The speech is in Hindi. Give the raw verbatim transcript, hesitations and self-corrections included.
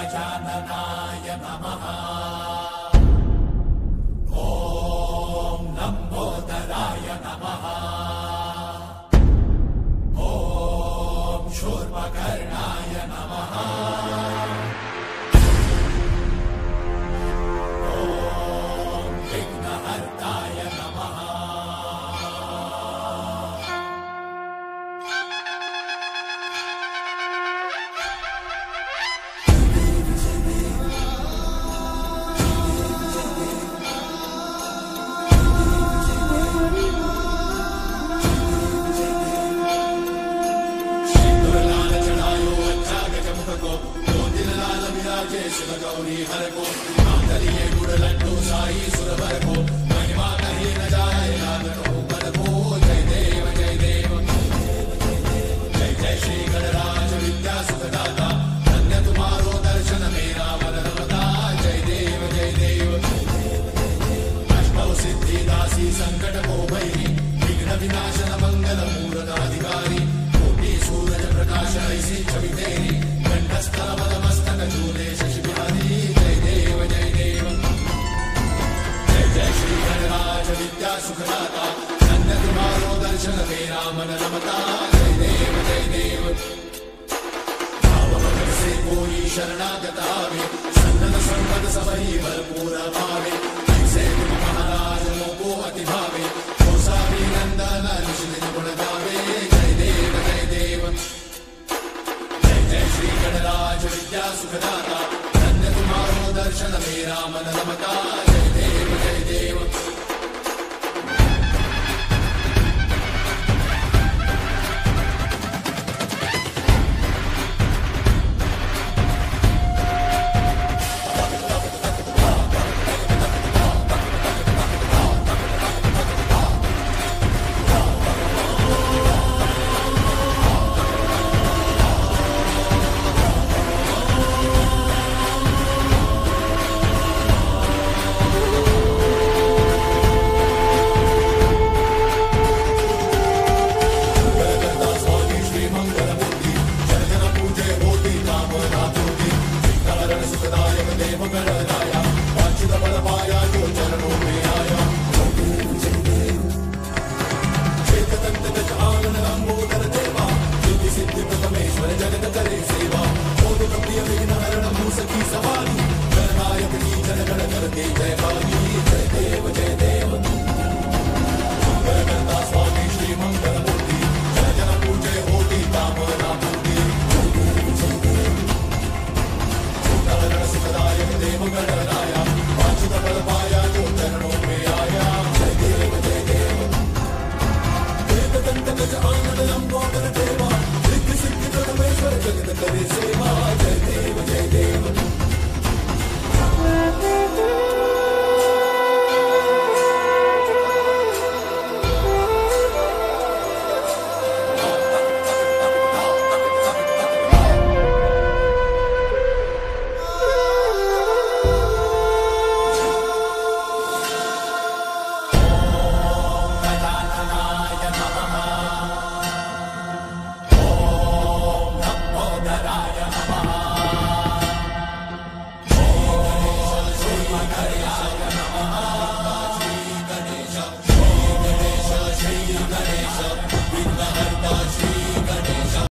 गजाननाय नमः। ॐ लम्बोदराय नमः। ॐ शूर्पकर्णाय नमः। ॐ विघ्नहर्ताय नमः। शिव गौरी हर को मांगलिये गुड़ लड्डू साई सुरवर को महिमा कहीं न जाए लागतो बल को। जय देव जय देव जय जय श्री गणराज विद्या सुखदाता धन्य तुम्हारो दर्शन मेरा मन रमता। जय देव जय देव अष्टौ सिद्धि दासी संकट को भैरी विघ्न विनाशन मंगल मूर्धाधिकारी कोटि सूरज प्रकाश ऐसी छवि तेरी कंठस्थल पदमस्तक झूले शशि बिहारी। जय देव जय देव जय जय श्री गणराज विद्या सुखदाता धन्य तुम्हारो दर्शन मेरा मन रमता। जय देव जय देव भाव भगत से कोई शरणागत आवे सन्नत संपद सबही भरपूर भावे। ऐसे तुम महाराज मोको अति भावे गोसावी नंदन ऋषि गुण गावे। जय देव जय देव जय श्री गणराज विद्या सुखदाता धन्य तुम्हारो दर्शन मेरा मन रमता। जय देव जय देव जगत करे सेवा। जय देव जय देव